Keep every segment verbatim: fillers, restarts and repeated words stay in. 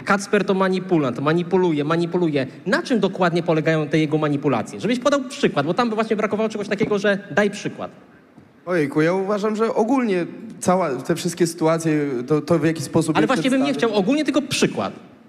Kacper to manipulant, manipuluje, manipuluje. Na czym dokładnie polegają te jego manipulacje? Żebyś podał przykład, bo tam by właśnie brakowało czegoś takiego, że daj przykład. Ojejku, ja uważam, że ogólnie cała, te wszystkie sytuacje, to, to w jaki sposób... Ale właśnie bym nie chciał ogólnie, tylko przykład.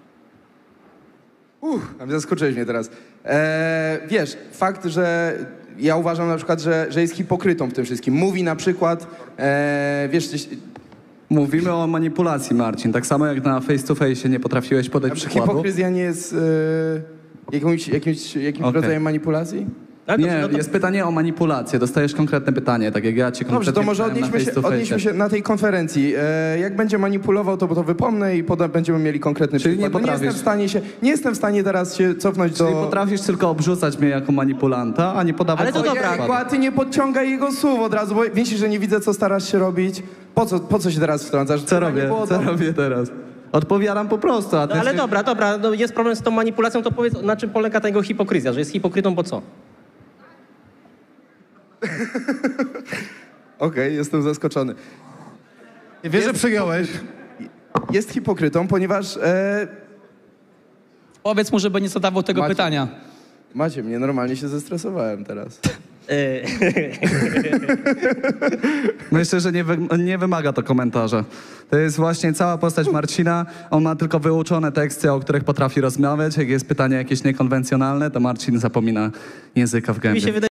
Uff, zaskoczyłeś mnie teraz. E, wiesz, fakt, że ja uważam na przykład, że, że jest hipokrytą w tym wszystkim. Mówi na przykład, e, wiesz... Mówimy o manipulacji, Marcin. Tak samo jak na face to face nie potrafiłeś podać przykładu. Hipokryzja nie jest e, jakimś, jakimś, jakimś Okay. rodzajem manipulacji? Ale Nie, dobrze, no to... jest pytanie o manipulację. Dostajesz konkretne pytanie, tak jak ja ci konkretnie Dobrze, to może pytałem na odnieśmy się, face to face. odnieśmy się na tej konferencji. E, jak będzie manipulował, to to wypomnę i poda, będziemy mieli konkretny Czyli przykład. nie No nie jestem potrafisz. w stanie się, nie jestem w stanie teraz się cofnąć Czyli do... potrafisz tylko obrzucać mnie jako manipulanta, a nie podawać... Ale to swoich dobra. przykładów. Ojejku, a ty nie podciągaj jego słów od razu, bo wiesz, że nie widzę, co starasz się robić. Po co, po co się teraz wtrącasz? Co To robię? nie było Co to- robię teraz? Odpowiadam po prostu, a ty... No, ale się- dobra, dobra, no jest problem z tą manipulacją, to powiedz, na czym polega ta jego hipokryzja, że jest hipokrytą, bo co? Okej, jestem zaskoczony. Nie wierzę, że Jest- przegiąłeś. Jest hipokrytą, ponieważ... E, Powiedz mu, żeby nie zadawał tego Macie- pytania. macie mnie, normalnie się zestresowałem teraz. Yy, Myślę, że nie, wy, nie wymaga to komentarza. To jest właśnie cała postać Marcina. On ma tylko wyuczone teksty, o których potrafi rozmawiać. Jak jest pytanie jakieś niekonwencjonalne, to Marcin zapomina języka w mi gębie. się wydaje,